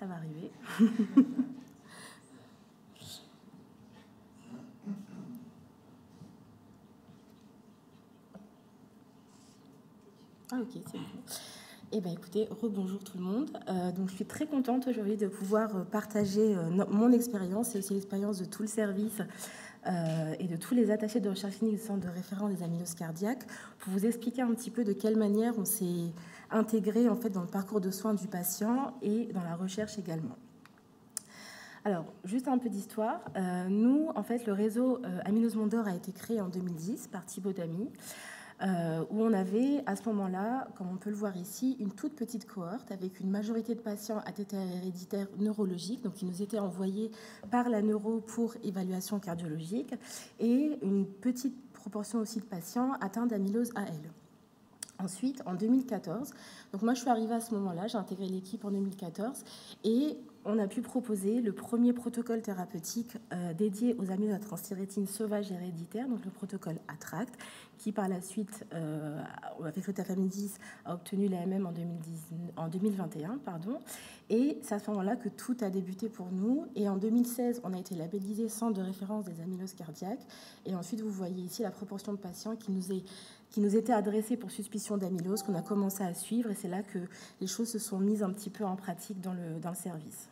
ça va arriver. Ah ok, c'est bon. Eh bien écoutez, rebonjour tout le monde. Donc je suis très contente aujourd'hui de pouvoir partager mon expérience et aussi l'expérience de tout le service et de tous les attachés de recherche clinique du centre de référence des amyloses cardiaques pour vous expliquer un petit peu de quelle manière on s'est intégré en fait dans le parcours de soins du patient et dans la recherche également. Alors, juste un peu d'histoire. Nous, en fait, le réseau Amylose Monde d'Or a été créé en 2010 par Thibaut Damy, où on avait, à ce moment-là, comme on peut le voir ici, une toute petite cohorte avec une majorité de patients ATTR héréditaires neurologiques, donc qui nous étaient envoyés par la neuro pour évaluation cardiologique, et une petite proportion aussi de patients atteints d'amylose AL. Ensuite, en 2014, donc moi je suis arrivée à ce moment-là, j'ai intégré l'équipe en 2014, et on a pu proposer le premier protocole thérapeutique dédié aux amyloses à transthyrétine sauvages héréditaires, donc le protocole ATTRACT, qui par la suite, avec le tafamidis, a obtenu l'AMM en 2021. Et c'est à ce moment-là que tout a débuté pour nous. Et en 2016, on a été labellisé centre de référence des amyloses cardiaques. Et ensuite, vous voyez ici la proportion de patients qui nous étaient adressés pour suspicion d'amylose, qu'on a commencé à suivre. Et c'est là que les choses se sont mises un petit peu en pratique dans le service.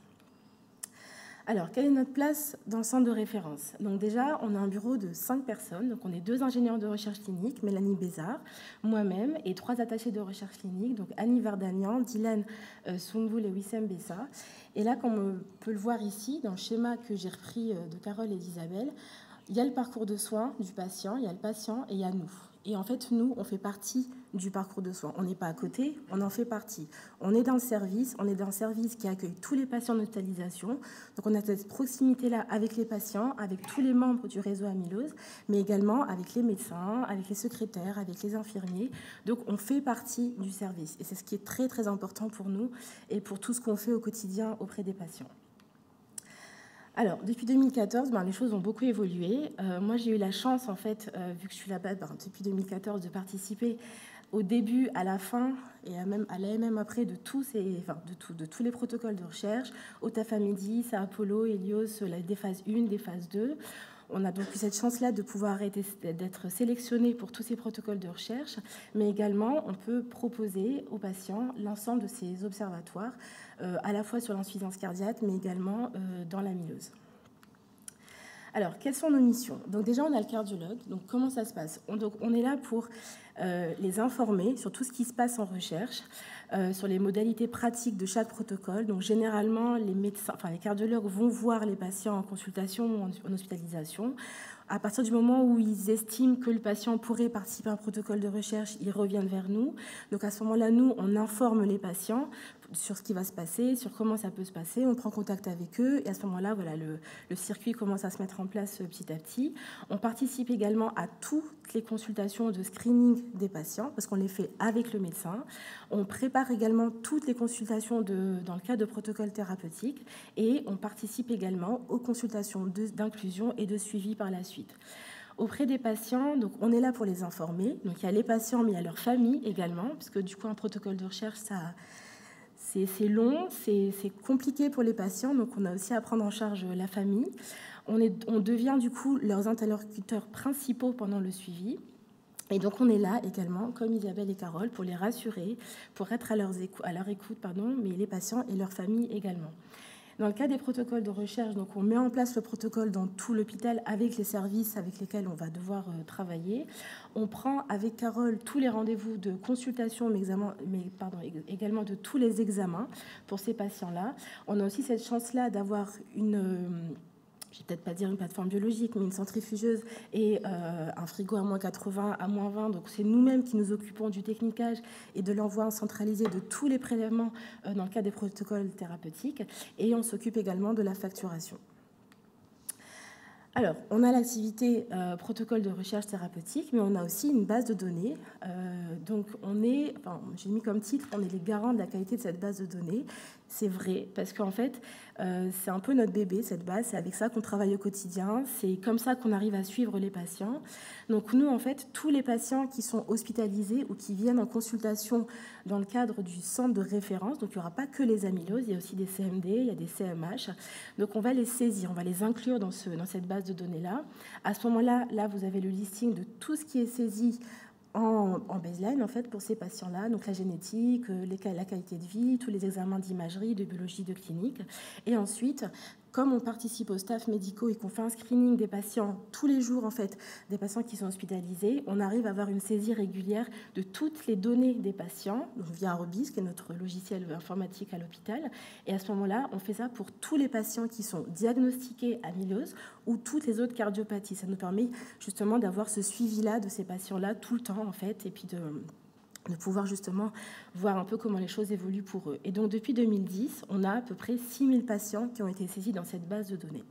Alors, quelle est notre place dans le centre de référence? Donc déjà, on a un bureau de 5 personnes. Donc on est 2 ingénieurs de recherche clinique, Mélanie Bézard, moi-même, et 3 attachés de recherche clinique, donc Annie Vardanian, Dylan Soumboul et Wissem Bessa. Et là, comme on peut le voir ici, dans le schéma que j'ai repris de Carole et d'Isabelle, il y a le parcours de soins du patient, il y a le patient et il y a nous. Et en fait, nous, on fait partie du parcours de soins. On n'est pas à côté, on en fait partie. On est dans le service qui accueille tous les patients en hospitalisation. Donc on a cette proximité-là avec les patients, avec tous les membres du réseau amylose, mais également avec les médecins, avec les secrétaires, avec les infirmiers. Donc on fait partie du service. Et c'est ce qui est très, très important pour nous et pour tout ce qu'on fait au quotidien auprès des patients. Alors, depuis 2014, les choses ont beaucoup évolué. Moi, j'ai eu la chance, en fait, vu que je suis là-bas depuis 2014, de participer au début, à la fin, et même à l'AMM après, de tous les protocoles de recherche, au tafamidis, à Apollo, Helios, des phases 1, des phases 2. On a donc eu cette chance-là de pouvoir d'être sélectionné pour tous ces protocoles de recherche, mais également, on peut proposer aux patients l'ensemble de ces observatoires, à la fois sur l'insuffisance cardiaque, mais également dans l'amylose. Alors, quelles sont nos missions? Donc déjà, on a le cardiologue. Donc comment ça se passe? On est là pour les informer sur tout ce qui se passe en recherche, sur les modalités pratiques de chaque protocole. Donc généralement, les cardiologues vont voir les patients en consultation ou en hospitalisation. À partir du moment où ils estiment que le patient pourrait participer à un protocole de recherche, ils reviennent vers nous. Donc à ce moment-là, nous, on informe les patients sur ce qui va se passer, sur comment ça peut se passer. On prend contact avec eux et à ce moment-là, voilà, le circuit commence à se mettre en place petit à petit. On participe également à toutes les consultations de screening des patients parce qu'on les fait avec le médecin. On prépare également toutes les consultations dans le cadre de protocoles thérapeutiques et on participe également aux consultations d'inclusion et de suivi par la suite. Auprès des patients, donc on est là pour les informer. Donc il y a les patients, mais il y a leur famille également, parce que du coup un protocole de recherche, c'est long, c'est compliqué pour les patients, donc on a aussi à prendre en charge la famille. On devient du coup leurs interlocuteurs principaux pendant le suivi. Et donc on est là également, comme Isabelle et Carole, pour les rassurer, pour être à leur écoute, mais les patients et leurs familles également. Dans le cas des protocoles de recherche, donc on met en place le protocole dans tout l'hôpital avec les services avec lesquels on va devoir travailler. On prend avec Carole tous les rendez-vous de consultation, également de tous les examens pour ces patients-là. On a aussi cette chance-là d'avoir je ne vais peut-être pas dire une plateforme biologique, mais une centrifugeuse et un frigo à moins 80, à moins 20. Donc, c'est nous-mêmes qui nous occupons du technicage et de l'envoi centralisé de tous les prélèvements dans le cadre des protocoles thérapeutiques. Et on s'occupe également de la facturation. Alors, on a l'activité protocole de recherche thérapeutique, mais on a aussi une base de données. Donc, j'ai mis comme titre, on est les garants de la qualité de cette base de données. C'est vrai, parce qu'en fait, c'est un peu notre bébé, cette base. C'est avec ça qu'on travaille au quotidien. C'est comme ça qu'on arrive à suivre les patients. Donc, nous, en fait, tous les patients qui sont hospitalisés ou qui viennent en consultation dans le cadre du centre de référence, donc il n'y aura pas que les amyloses, il y a aussi des CMD, il y a des CMH. Donc, on va les saisir, on va les inclure dans cette base de données-là. À ce moment-là, là, vous avez le listing de tout ce qui est saisi en baseline, en fait, pour ces patients-là, donc la génétique, la qualité de vie, tous les examens d'imagerie, de biologie, de clinique. Et ensuite, comme on participe aux staffs médicaux et qu'on fait un screening des patients tous les jours, en fait, des patients qui sont hospitalisés, on arrive à avoir une saisie régulière de toutes les données des patients, donc via Robis, qui est notre logiciel informatique à l'hôpital. Et à ce moment-là, on fait ça pour tous les patients qui sont diagnostiqués amylose ou toutes les autres cardiopathies. Ça nous permet justement d'avoir ce suivi-là de ces patients-là tout le temps, en fait, et puis de pouvoir justement voir un peu comment les choses évoluent pour eux. Et donc, depuis 2010, on a à peu près 6000 patients qui ont été saisis dans cette base de données.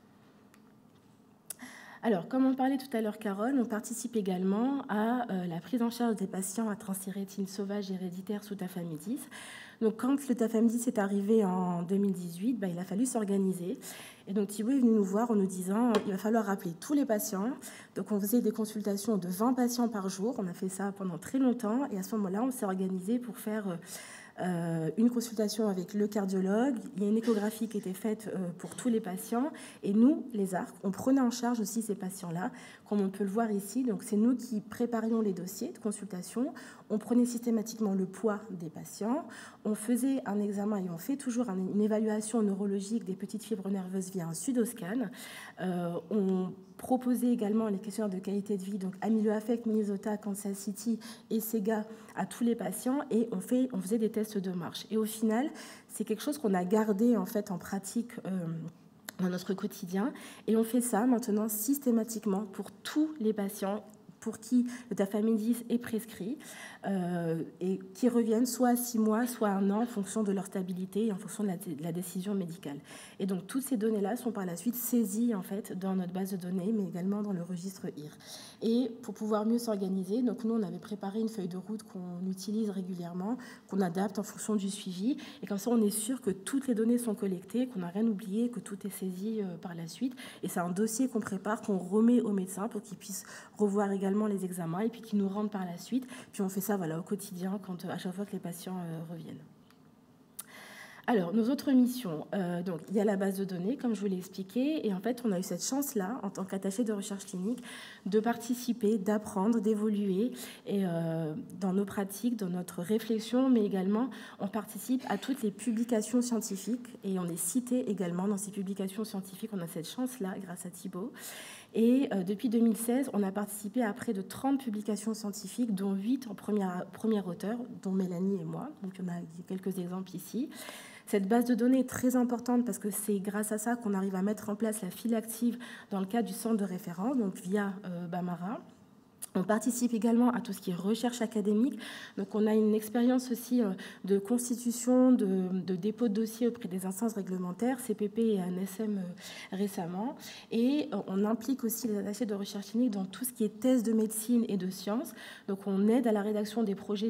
Alors, comme on parlait tout à l'heure, Carole, on participe également à la prise en charge des patients à transthyrétine sauvage héréditaire sous tafamidis. Donc, quand le tafamidis est arrivé en 2018, il a fallu s'organiser. Et donc, Thibaut est venu nous voir en nous disant il va falloir rappeler tous les patients. Donc, on faisait des consultations de 20 patients par jour. On a fait ça pendant très longtemps. Et à ce moment-là, on s'est organisé pour faire une consultation avec le cardiologue. Il y a une échographie qui était faite pour tous les patients. Et nous, les ARC, on prenait en charge aussi ces patients-là, comme on peut le voir ici. Donc, c'est nous qui préparions les dossiers de consultation. On prenait systématiquement le poids des patients. On faisait un examen et on fait toujours une évaluation neurologique des petites fibres nerveuses via un pseudoscan. On proposait également les questionnaires de qualité de vie, donc AmyloAffect, Minnesota, Kansas City et SEGA à tous les patients, et on faisait des tests de marche. Et au final, c'est quelque chose qu'on a gardé en fait en pratique dans notre quotidien, et on fait ça maintenant systématiquement pour tous les patients pour qui le tafamidis est prescrit et qui reviennent soit à 6 mois, soit à 1 an en fonction de leur stabilité et en fonction de la décision médicale. Et donc, toutes ces données-là sont par la suite saisies en fait, dans notre base de données, mais également dans le registre IR. Et pour pouvoir mieux s'organiser, donc nous, on avait préparé une feuille de route qu'on utilise régulièrement, qu'on adapte en fonction du suivi. Et comme ça, on est sûr que toutes les données sont collectées, qu'on n'a rien oublié, que tout est saisi par la suite. Et c'est un dossier qu'on prépare, qu'on remet aux médecins pour qu'ils puissent revoir également les examens et puis qui nous rendent par la suite. Puis on fait ça au quotidien à chaque fois que les patients reviennent. Alors, nos autres missions, donc il y a la base de données, comme je vous l'ai expliqué, et en fait, on a eu cette chance-là, en tant qu'attaché de recherche clinique, de participer, d'apprendre, d'évoluer dans nos pratiques, dans notre réflexion, mais également, on participe à toutes les publications scientifiques, et on est cité également dans ces publications scientifiques. On a cette chance-là, grâce à Thibaut. Et depuis 2016, on a participé à près de 30 publications scientifiques, dont 8 en premier auteur, dont Mélanie et moi. Donc, on a quelques exemples ici. Cette base de données est très importante parce que c'est grâce à ça qu'on arrive à mettre en place la file active dans le cadre du centre de référence, donc via Bamara. On participe également à tout ce qui est recherche académique. Donc, on a une expérience aussi de constitution, de dépôt de dossier auprès des instances réglementaires, CPP et ANSM récemment. Et on implique aussi les attachés de recherche clinique dans tout ce qui est thèse de médecine et de sciences. Donc, on aide à la rédaction des projets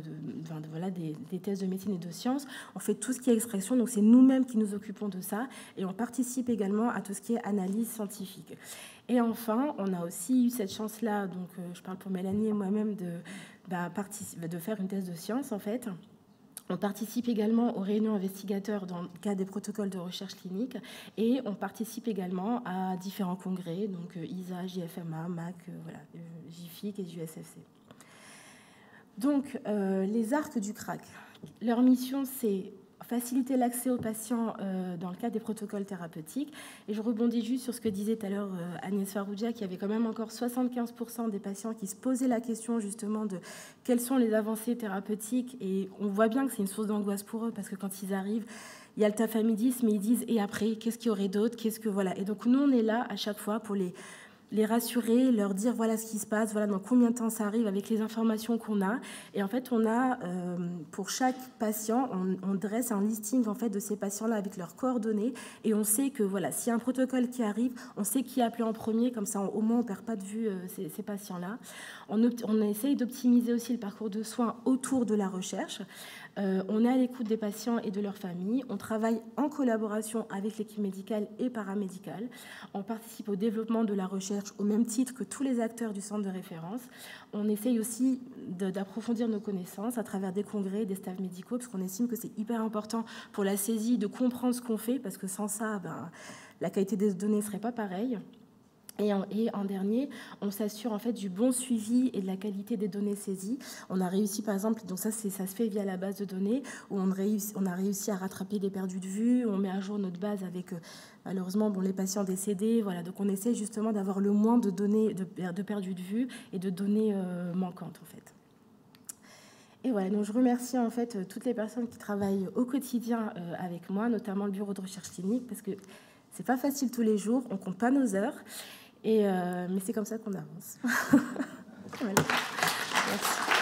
des thèses de médecine et de sciences. On fait tout ce qui est extraction. Donc, c'est nous-mêmes qui nous occupons de ça. Et on participe également à tout ce qui est analyse scientifique. Et enfin, on a aussi eu cette chance-là, donc je parle pour Mélanie et moi-même, de faire une thèse de science, en fait. On participe également aux réunions investigateurs dans le cadre des protocoles de recherche clinique et on participe également à différents congrès, donc ISA, JFMA, MAC, JFIC et JUSFC. Donc, les ARC du CRAC, leur mission, c'est faciliter l'accès aux patients dans le cadre des protocoles thérapeutiques. Et je rebondis juste sur ce que disait tout à l'heure Agnès Farrugia, qui avait quand même encore 75% des patients qui se posaient la question justement de quelles sont les avancées thérapeutiques. Et on voit bien que c'est une source d'angoisse pour eux, parce que quand ils arrivent, il y a le tafamidis, mais ils disent « et après, qu'est-ce qu'il y aurait d'autre ?» Et donc nous, on est là à chaque fois pour les les rassurer, leur dire voilà ce qui se passe, voilà dans combien de temps ça arrive avec les informations qu'on a. Et en fait, on a, pour chaque patient, on dresse un listing en fait, de ces patients-là avec leurs coordonnées. Et on sait que voilà, s'il y a un protocole qui arrive, on sait qui appeler en premier, comme ça au moins on ne perd pas de vue ces patients-là. On essaye d'optimiser aussi le parcours de soins autour de la recherche. On est à l'écoute des patients et de leurs familles. On travaille en collaboration avec l'équipe médicale et paramédicale. On participe au développement de la recherche au même titre que tous les acteurs du centre de référence. On essaye aussi d'approfondir nos connaissances à travers des congrès, des staffs médicaux, parce qu'on estime que c'est hyper important pour la saisie de comprendre ce qu'on fait, parce que sans ça, la qualité des données ne serait pas pareille. Et en dernier, on s'assure en fait du bon suivi et de la qualité des données saisies. On a réussi par exemple, donc ça se fait via la base de données, où on a réussi à rattraper des perdus de vue, on met à jour notre base avec malheureusement les patients décédés, voilà. Donc on essaie justement d'avoir le moins de données de perdus de vue et de données manquantes en fait. Et voilà, donc je remercie en fait toutes les personnes qui travaillent au quotidien avec moi, notamment le bureau de recherche clinique, parce que c'est pas facile tous les jours, on compte pas nos heures. Mais c'est comme ça qu'on avance. Voilà. Merci.